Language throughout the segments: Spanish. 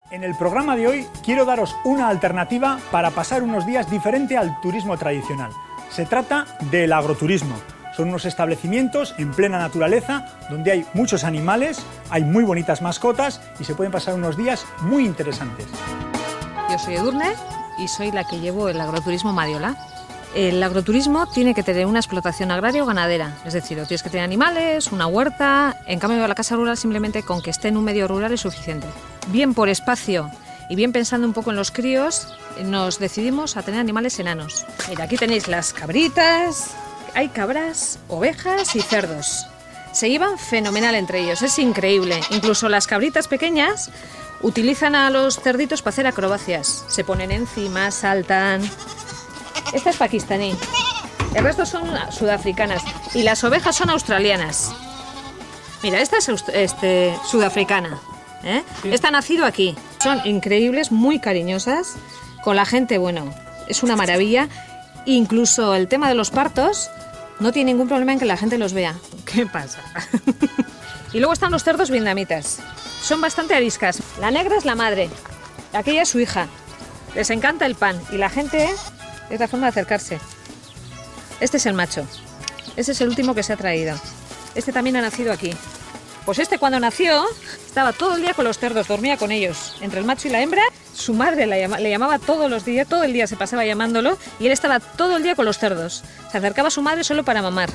En el programa de hoy quiero daros una alternativa para pasar unos días diferente al turismo tradicional. Se trata del agroturismo. Son unos establecimientos en plena naturaleza donde hay muchos animales, hay muy bonitas mascotas y se pueden pasar unos días muy interesantes. Yo soy Edurne y soy la que llevo el agroturismo Madiola. El agroturismo tiene que tener una explotación agraria o ganadera, es decir, tienes que tener animales, una huerta. En cambio, la casa rural simplemente con que esté en un medio rural es suficiente. Bien por espacio y bien pensando un poco en los críos, nos decidimos a tener animales enanos. Mira, aquí tenéis las cabritas, hay cabras, ovejas y cerdos. Se llevan fenomenal entre ellos, es increíble. Incluso las cabritas pequeñas utilizan a los cerditos para hacer acrobacias. Se ponen encima, saltan. Esta es pakistaní, el resto son sudafricanas y las ovejas son australianas. Mira, esta es sudafricana, ¿eh? Sí. Esta ha nacido aquí. Son increíbles, muy cariñosas. Con la gente, bueno, es una maravilla. Incluso el tema de los partos no tiene ningún problema en que la gente los vea. ¿Qué pasa? Y luego están los cerdos vietnamitas. Son bastante ariscas. La negra es la madre, aquella es su hija. Les encanta el pan y la gente... Es la forma de acercarse. Este es el macho. Este es el último que se ha traído. Este también ha nacido aquí. Pues este cuando nació estaba todo el día con los cerdos, dormía con ellos. Entre el macho y la hembra, su madre le llamaba todos los días, todo el día se pasaba llamándolo y él estaba todo el día con los cerdos. Se acercaba a su madre solo para mamar.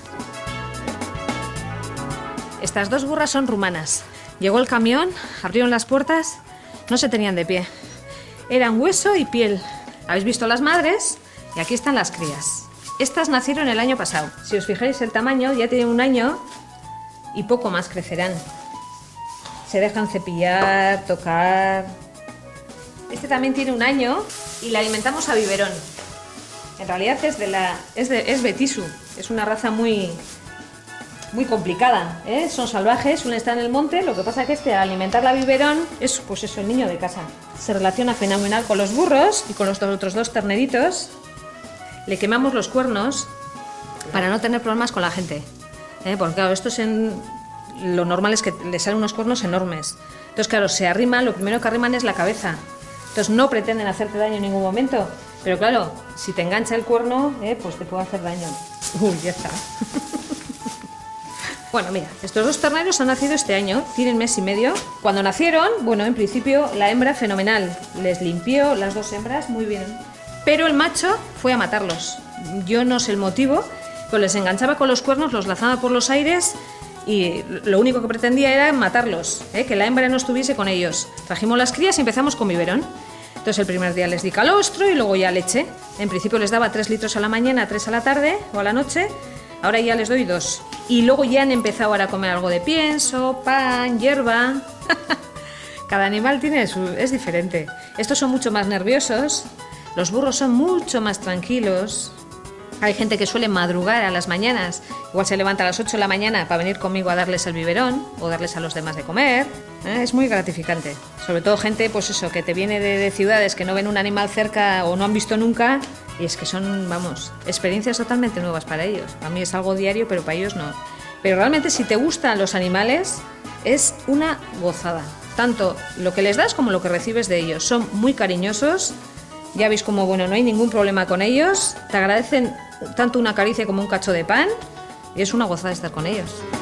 Estas dos burras son rumanas. Llegó el camión, abrieron las puertas, no se tenían de pie. Eran hueso y piel. ¿Habéis visto las madres? Y aquí están las crías. Estas nacieron el año pasado. Si os fijáis el tamaño, ya tienen un año y poco más crecerán. Se dejan cepillar, tocar. Este también tiene un año y la alimentamos a biberón. En realidad es Betisu. Es una raza muy complicada, ¿eh? Son salvajes, suelen estar en el monte. Lo que pasa es que al alimentarla a biberón es pues eso, el niño de casa. Se relaciona fenomenal con los burros y con los otros dos terneritos. Le quemamos los cuernos para no tener problemas con la gente, porque claro, lo normal es que le salen unos cuernos enormes. Entonces claro, se arriman, lo primero que arriman es la cabeza. Entonces no pretenden hacerte daño en ningún momento, pero claro, si te engancha el cuerno, pues te puede hacer daño. Uy, ya está. Bueno, mira, estos dos terneros han nacido este año, tienen mes y medio. Cuando nacieron, bueno, en principio la hembra fenomenal, les limpió las dos hembras muy bien. Pero el macho fue a matarlos. Yo no sé el motivo, pero les enganchaba con los cuernos, los lanzaba por los aires y lo único que pretendía era matarlos, que la hembra no estuviese con ellos. Trajimos las crías y empezamos con biberón. Entonces el primer día les di calostro y luego ya leche. En principio les daba 3 litros a la mañana, 3 a la tarde o a la noche. Ahora ya les doy 2. Y luego ya han empezado ahora a comer algo de pienso, pan, hierba. Cada animal es diferente. Estos son mucho más nerviosos. Los burros son mucho más tranquilos. Hay gente que suele madrugar a las mañanas. Igual se levanta a las 8 de la mañana para venir conmigo a darles el biberón o darles a los demás de comer. Es muy gratificante. Sobre todo gente, pues eso, que te viene de ciudades que no ven un animal cerca o no han visto nunca. Y es que son, vamos, experiencias totalmente nuevas para ellos. A mí es algo diario, pero para ellos no. Pero realmente si te gustan los animales, es una gozada. Tanto lo que les das como lo que recibes de ellos. Son muy cariñosos. Ya veis como, bueno, no hay ningún problema con ellos. Te agradecen tanto una caricia como un cacho de pan. Y es una gozada estar con ellos.